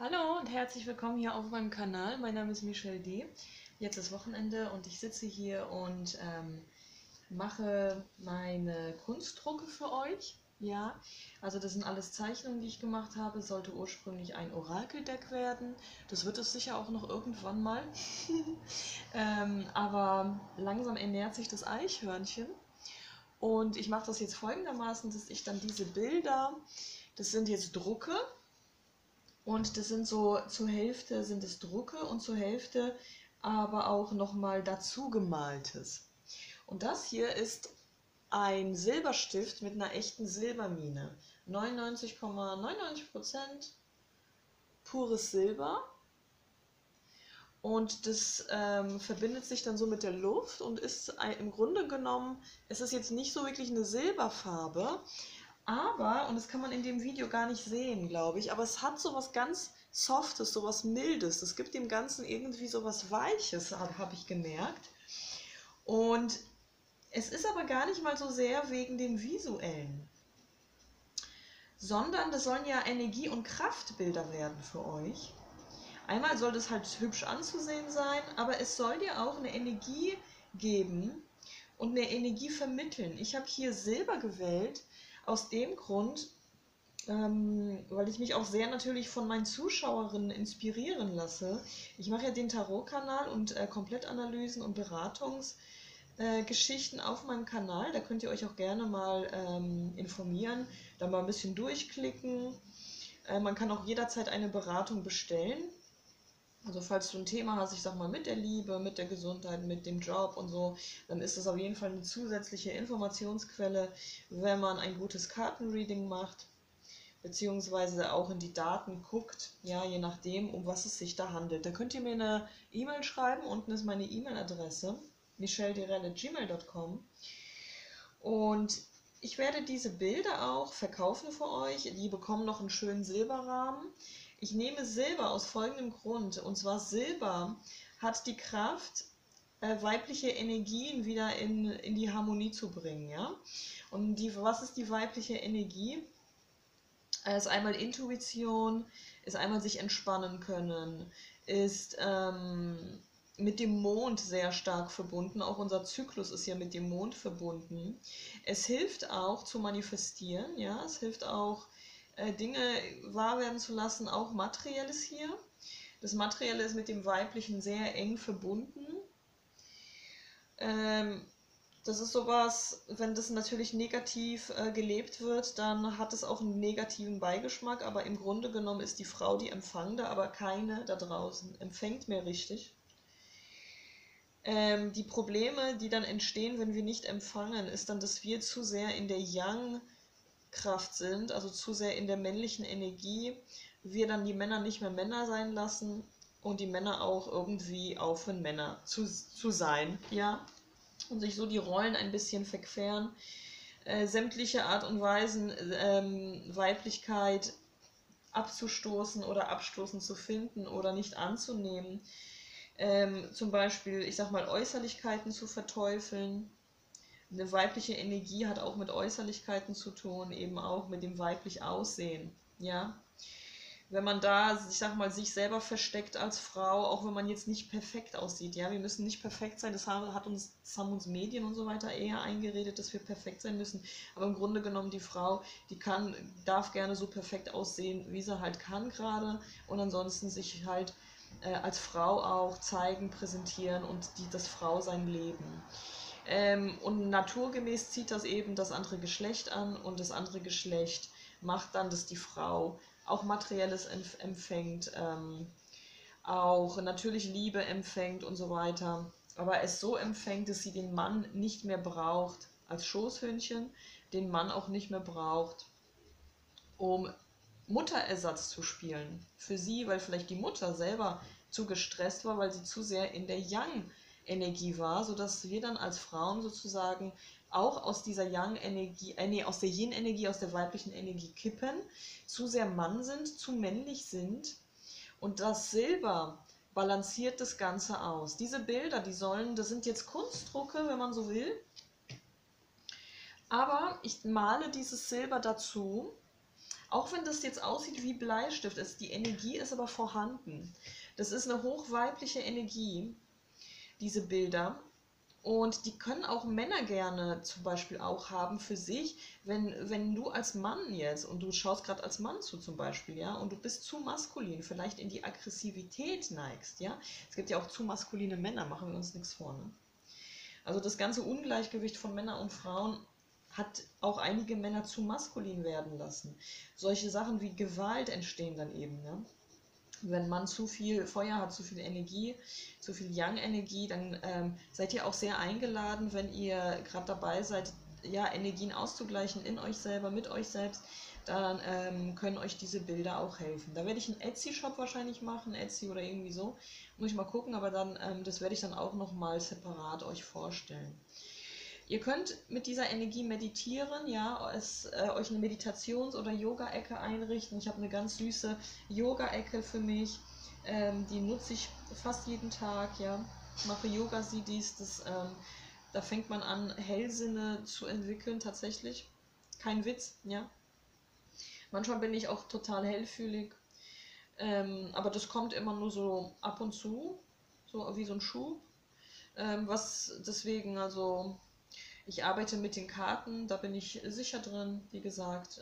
Hallo und herzlich willkommen hier auf meinem Kanal. Mein Name ist Michelle D. Jetzt ist Wochenende und ich sitze hier und mache meine Kunstdrucke für euch. Ja, also das sind alles Zeichnungen, die ich gemacht habe. Es sollte ursprünglich ein Orakeldeck werden. Das wird es sicher auch noch irgendwann mal. Aber langsam ernährt sich das Eichhörnchen. Und ich mache das jetzt folgendermaßen, dass ich dann diese Bilder, das sind jetzt Drucke. Und das sind so, zur Hälfte sind es Drucke und zur Hälfte aber auch nochmal dazu gemaltes. Und das hier ist ein Silberstift mit einer echten Silbermine. 99,99% pures Silber. Und das verbindet sich dann so mit der Luft und ist im Grunde genommen, es ist jetzt nicht so wirklich eine Silberfarbe, aber, und das kann man in dem Video gar nicht sehen, glaube ich, aber es hat so was ganz Softes, so was Mildes. Es gibt dem Ganzen irgendwie so was Weiches, habe ich gemerkt. Und es ist aber gar nicht mal so sehr wegen dem Visuellen, sondern das sollen ja Energie- und Kraftbilder werden für euch. Einmal soll das halt hübsch anzusehen sein, aber es soll dir auch eine Energie geben und eine Energie vermitteln. Ich habe hier Silber gewählt, aus dem Grund, weil ich mich auch sehr natürlich von meinen Zuschauerinnen inspirieren lasse. Ich mache ja den Tarot-Kanal und Komplettanalysen und Beratungsgeschichten auf meinem Kanal. Da könnt ihr euch auch gerne mal informieren, da mal ein bisschen durchklicken. Man kann auch jederzeit eine Beratung bestellen. Also falls du ein Thema hast, ich sag mal mit der Liebe, mit der Gesundheit, mit dem Job und so, dann ist das auf jeden Fall eine zusätzliche Informationsquelle, wenn man ein gutes Kartenreading macht, beziehungsweise auch in die Daten guckt, ja, je nachdem, um was es sich da handelt. Da könnt ihr mir eine E-Mail schreiben, unten ist meine E-Mail-Adresse, michelledirelle@gmail.com, und ich werde diese Bilder auch verkaufen für euch. Die bekommen noch einen schönen Silberrahmen. Ich nehme Silber aus folgendem Grund. Und zwar Silber hat die Kraft, weibliche Energien wieder in die Harmonie zu bringen. Ja? Und was ist die weibliche Energie? Ist einmal Intuition, ist einmal sich entspannen können, ist mit dem Mond sehr stark verbunden. Auch unser Zyklus ist ja mit dem Mond verbunden. Es hilft auch zu manifestieren, ja, es hilft auch Dinge wahr werden zu lassen, auch Materielles hier. Das Materielle ist mit dem Weiblichen sehr eng verbunden. Das ist sowas, wenn das natürlich negativ gelebt wird, dann hat es auch einen negativen Beigeschmack, aber im Grunde genommen ist die Frau die Empfangende, aber keine da draußen empfängt mehr richtig. Die Probleme, die dann entstehen, wenn wir nicht empfangen, ist dann, dass wir zu sehr in der Yang-Kraft sind, also zu sehr in der männlichen Energie, wir dann die Männer nicht mehr Männer sein lassen und die Männer auch irgendwie aufhören, Männer zu sein, ja, und sich so die Rollen ein bisschen verqueren. Sämtliche Art und Weisen, Weiblichkeit abzustoßen oder abstoßend zu finden oder nicht anzunehmen. Zum Beispiel, ich sag mal, Äußerlichkeiten zu verteufeln. Eine weibliche Energie hat auch mit Äußerlichkeiten zu tun, eben auch mit dem weiblich Aussehen. Ja? Wenn man da, ich sag mal, sich selber versteckt als Frau, auch wenn man jetzt nicht perfekt aussieht, ja, wir müssen nicht perfekt sein, das haben uns Medien und so weiter eher eingeredet, dass wir perfekt sein müssen, aber im Grunde genommen die Frau, darf gerne so perfekt aussehen, wie sie halt kann gerade, und ansonsten sich halt als Frau auch zeigen, präsentieren und das Frausein leben. Und naturgemäß zieht das eben das andere Geschlecht an, und das andere Geschlecht macht dann, dass die Frau auch Materielles empfängt, auch natürlich Liebe empfängt und so weiter, aber es so empfängt, dass sie den Mann nicht mehr braucht als Schoßhündchen, den Mann auch nicht mehr braucht, um Mutterersatz zu spielen für sie, weil vielleicht die Mutter selber zu gestresst war, weil sie zu sehr in der Yang-Energie war, sodass wir dann als Frauen sozusagen auch aus dieser Yang-Energie, aus der Yin-Energie, aus der weiblichen Energie kippen, zu sehr Mann sind, zu männlich sind, und das Silber balanciert das Ganze aus. Diese Bilder, das sind jetzt Kunstdrucke, wenn man so will, aber ich male dieses Silber dazu Auch wenn das jetzt aussieht wie Bleistift, die Energie ist aber vorhanden. Das ist eine hochweibliche Energie, diese Bilder. Und die können auch Männer gerne zum Beispiel auch haben für sich, wenn du als Mann jetzt, und du schaust gerade als Mann zu zum Beispiel, ja, und du bist zu maskulin, vielleicht in die Aggressivität neigst, ja. Es gibt ja auch zu maskuline Männer, machen wir uns nichts vor, ne? Also das ganze Ungleichgewicht von Männern und Frauen hat auch einige Männer zu maskulin werden lassen. Solche Sachen wie Gewalt entstehen dann eben, ne? Wenn man zu viel Feuer hat, zu viel Energie, zu viel Yang-Energie, dann seid ihr auch sehr eingeladen, wenn ihr gerade dabei seid, ja, Energien auszugleichen in euch selber, mit euch selbst, dann können euch diese Bilder auch helfen. Da werde ich einen Etsy-Shop wahrscheinlich machen, Etsy oder irgendwie so, muss ich mal gucken, aber dann, das werde ich dann auch nochmal separat euch vorstellen. Ihr könnt mit dieser Energie meditieren, ja, euch eine Meditations- oder Yoga-Ecke einrichten. Ich habe eine ganz süße Yoga-Ecke für mich, die nutze ich fast jeden Tag, ja. Ich mache Yoga-Sidis, da fängt man an, Hellsinne zu entwickeln, tatsächlich. Kein Witz, ja. Manchmal bin ich auch total hellfühlig, aber das kommt immer nur so ab und zu, so wie so ein Schub. Was deswegen, also ich arbeite mit den Karten, da bin ich sicher drin, wie gesagt,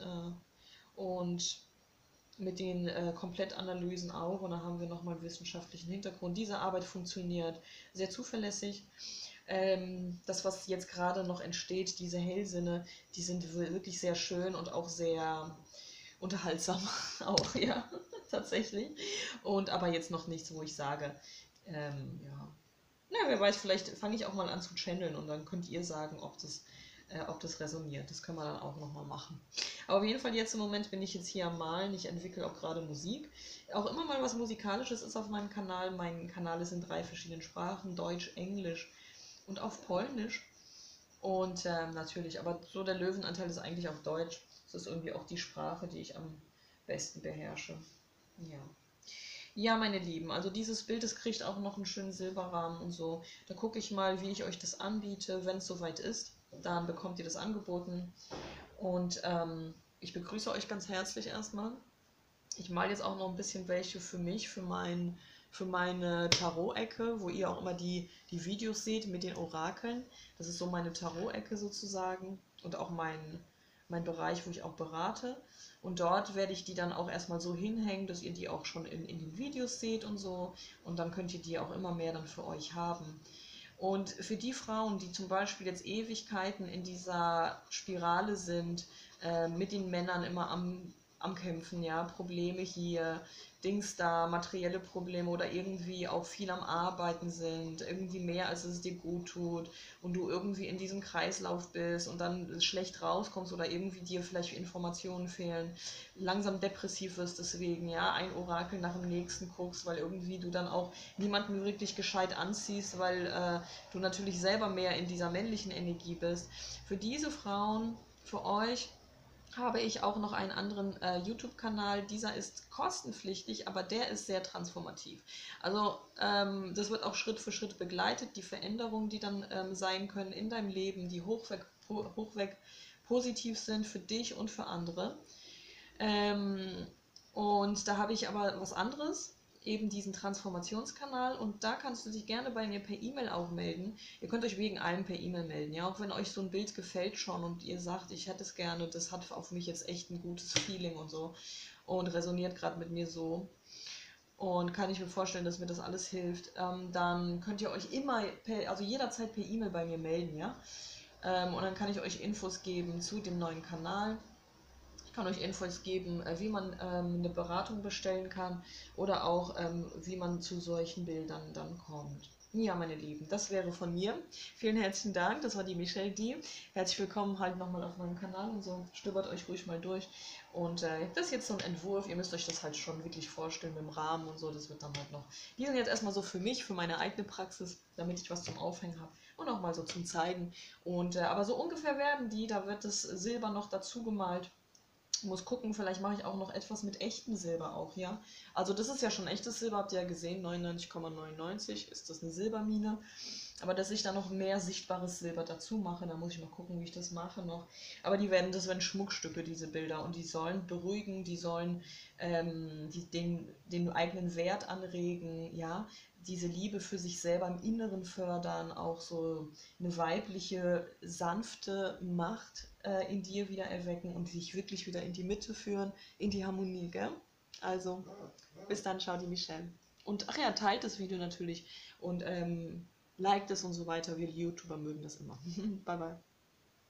und mit den Komplettanalysen auch. Und da haben wir nochmal einen wissenschaftlichen Hintergrund. Diese Arbeit funktioniert sehr zuverlässig. Das, was jetzt gerade noch entsteht, diese Hellsinne, die sind wirklich sehr schön und auch sehr unterhaltsam auch, ja, tatsächlich. Und aber jetzt noch nichts, wo ich sage, ja, na, wer weiß, vielleicht fange ich auch mal an zu channeln und dann könnt ihr sagen, ob das resoniert. Das können wir dann auch nochmal machen. Aber auf jeden Fall jetzt im Moment bin ich jetzt hier am Malen. Ich entwickle auch gerade Musik. Auch immer mal was Musikalisches ist auf meinem Kanal. Mein Kanal ist in 3 verschiedenen Sprachen, Deutsch, Englisch und auf Polnisch. Und natürlich, aber so der Löwenanteil ist eigentlich auf Deutsch. Das ist irgendwie auch die Sprache, die ich am besten beherrsche. Ja. Ja, meine Lieben, also dieses Bild, das kriegt auch noch einen schönen Silberrahmen und so. Da gucke ich mal, wie ich euch das anbiete, wenn es soweit ist. Dann bekommt ihr das angeboten. Und ich begrüße euch ganz herzlich erstmal. Ich male jetzt auch noch ein bisschen welche für mich, für meine Tarot-Ecke, wo ihr auch immer die Videos seht mit den Orakeln. Das ist so meine Tarot-Ecke sozusagen und auch mein Bereich, wo ich auch berate. Und dort werde ich die dann auch erstmal so hinhängen, dass ihr die auch schon in den Videos seht und so. Und dann könnt ihr die auch immer mehr dann für euch haben. Und für die Frauen, die zum Beispiel jetzt Ewigkeiten in dieser Spirale sind, mit den Männern immer am Kämpfen, ja, Probleme hier, Dings da, materielle Probleme oder irgendwie auch viel am Arbeiten sind, irgendwie mehr als es dir gut tut und du irgendwie in diesem Kreislauf bist und dann schlecht rauskommst oder irgendwie dir vielleicht Informationen fehlen, langsam depressiv wirst deswegen, ja, ein Orakel nach dem nächsten guckst, weil irgendwie du dann auch niemanden wirklich gescheit anziehst, weil du natürlich selber mehr in dieser männlichen Energie bist. Für diese Frauen, für euch, habe ich auch noch einen anderen YouTube-Kanal. Dieser ist kostenpflichtig, aber der ist sehr transformativ. Also das wird auch Schritt für Schritt begleitet, die Veränderungen, die dann sein können in deinem Leben, die hochweg positiv sind für dich und für andere. Und da habe ich aber was anderes, eben diesen Transformationskanal, und da kannst du dich gerne bei mir per E-Mail auch melden. Ihr könnt euch wegen allem per E-Mail melden, ja, auch wenn euch so ein Bild gefällt schon und ihr sagt, ich hätte es gerne, das hat auf mich jetzt echt ein gutes Feeling und so und resoniert gerade mit mir so und kann ich mir vorstellen, dass mir das alles hilft, dann könnt ihr euch immer, also jederzeit per E-Mail bei mir melden, ja, und dann kann ich euch Infos geben zu dem neuen Kanal. Ich kann euch Infos geben, wie man eine Beratung bestellen kann oder auch, wie man zu solchen Bildern dann kommt. Ja, meine Lieben, das wäre von mir. Vielen herzlichen Dank, das war die Michelle D. Herzlich willkommen halt nochmal auf meinem Kanal und so. Stöbert euch ruhig mal durch. Und das ist jetzt so ein Entwurf, ihr müsst euch das halt schon wirklich vorstellen mit dem Rahmen und so. Das wird dann halt noch. Die sind jetzt erstmal so für mich, für meine eigene Praxis, damit ich was zum Aufhängen habe und auch mal so zum Zeigen. Und aber so ungefähr werden die, da wird das Silber noch dazu gemalt. Muss gucken, vielleicht mache ich auch noch etwas mit echtem Silber auch, ja. Also das ist ja schon echtes Silber, habt ihr ja gesehen, 99,99 ist das eine Silbermine. Aber dass ich da noch mehr sichtbares Silber dazu mache, da muss ich mal gucken, wie ich das mache noch. Aber das werden Schmuckstücke, diese Bilder. Und die sollen beruhigen, die sollen den eigenen Wert anregen, ja, diese Liebe für sich selber im Inneren fördern, auch so eine weibliche, sanfte Macht in dir wieder erwecken und dich wirklich wieder in die Mitte führen, in die Harmonie, gell? Also, bis dann, ciao, die Michelle. Und ach ja, teilt das Video natürlich und liked es und so weiter. Wir YouTuber mögen das immer. Bye, bye.